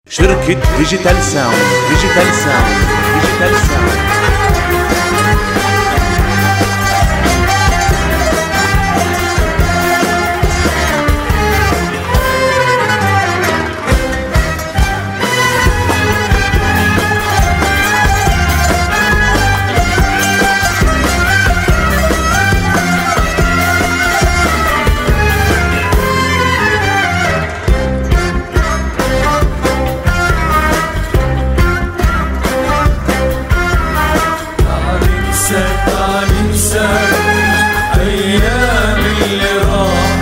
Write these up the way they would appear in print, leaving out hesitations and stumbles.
شركة ديجيتال ساوند. أيام اللي راح،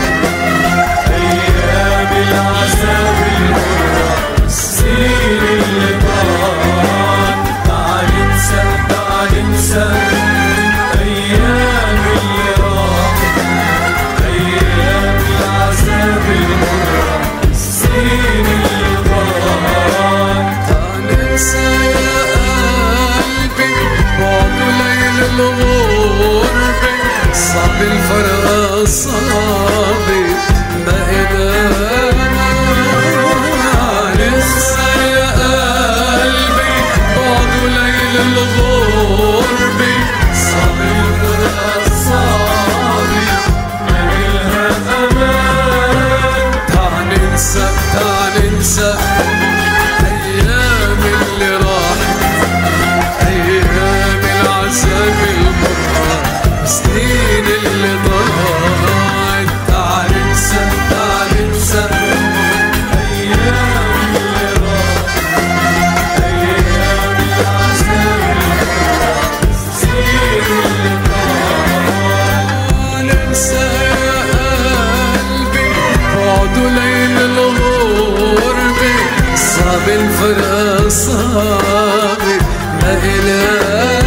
أيام العذاب المرة، السنين اللي ضاعت. تعال ننسى أيام اللي راح، أيام العذاب المرة، السنين اللي ضاعت. تعال ننسى يا قلبي بعد ليل الغربة، صعب الفرقة صعبة ما قدرنا ننسى يا قلبي بعد ليل الغربة، صعب الفرقة صعبة ما إلها أمان. تعال ننسى أيام اللي راحت، أيام العذاب المرة، سنين اللي ضاعت. تعال ننسى أيام اللي راحت، أيام العذاب المرة، سنين اللي ضاعت. ننسى يا قلبي بعد ليل الغربة، صعب الفرقة صعبة ما إلها.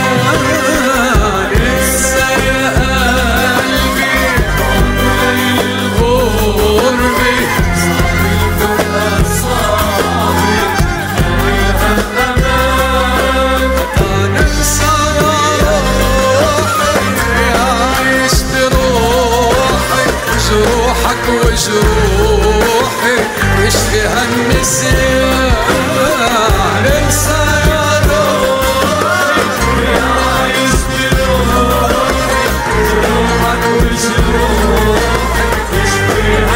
وجروحي يشفيها النسيان. انسى يا روحي عايش بروحي، جروحك وجروحي يشفيها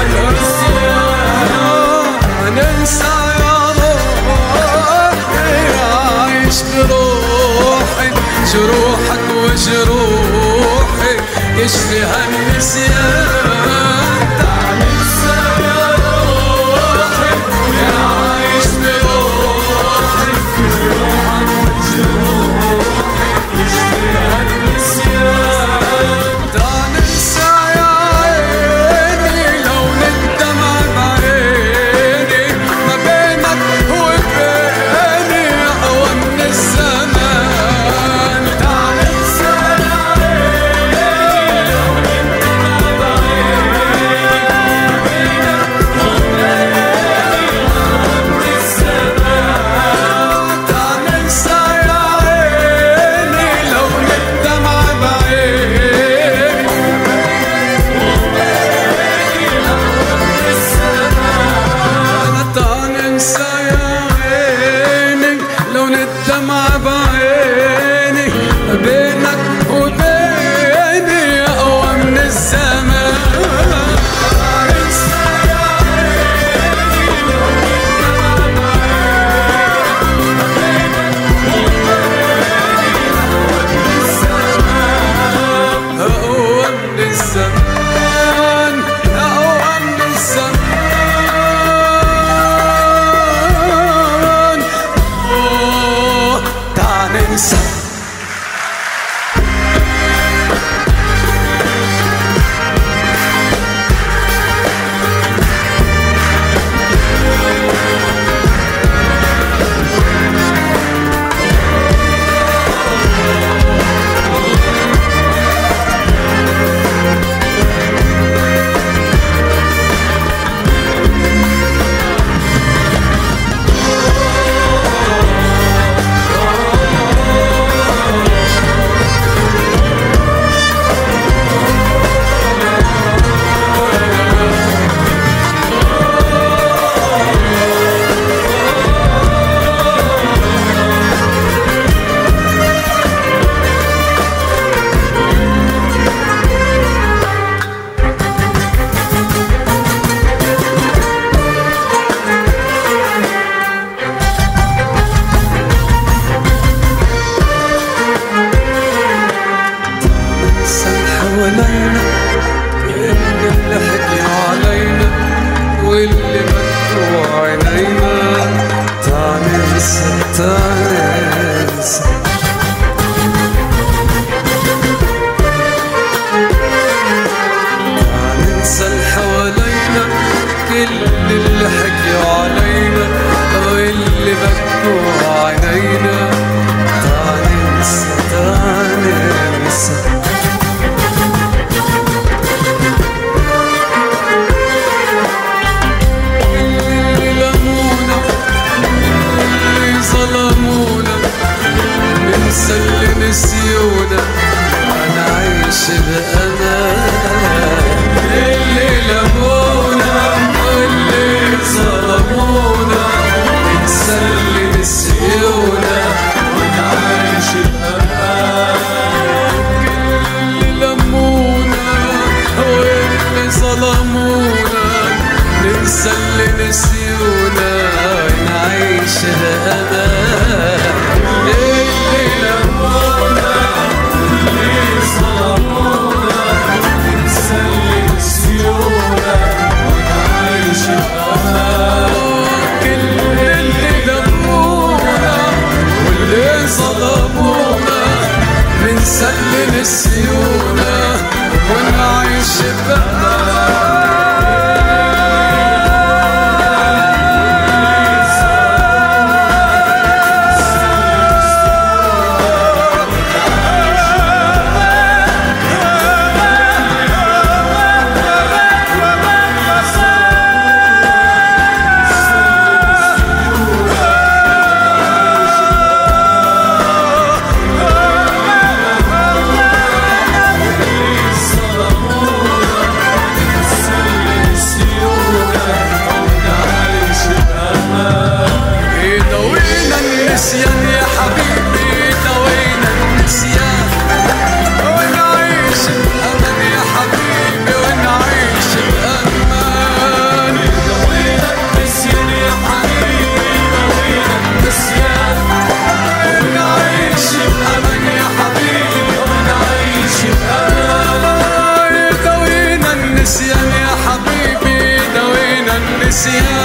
النسيان. انسى يا روحي عايش بروحي، جروحك وجروحي يشفيها النسيان. ننسى اللي حوالينا، كل اللي حكيوا علينا واللي بكوا عينينا. تعال ننسى تعال ننسى اللي لمونا اللي ظلمونا، ننسى اللي نسيونا ونعيش بأمان. اللي لمونا واللي ظلمونا، ننسى اللي نسيونا ونعيش بأمان. اللي لمونا واللي ظلمونا، ننسى اللي نسيونا ونعيش بأمان. اللي لمونا واللي ظلمونا، ننسى اللي نسيونا ونعيش بأمان. كل اللي لمونا واللي ظلمونا، ننسى اللي نسيونا ونعيش بأمان. النسيان يا حبيبي، دوينا النسيان ونعيش بأمان يا حبيبي، ونعيش بأمان. دوينا النسيان يا حبيبي، دوينا النسيان ونعيش بأمان يا حبيبي، ونعيش بأمان. دوينا النسيان يا حبيبي، دوينا النسيان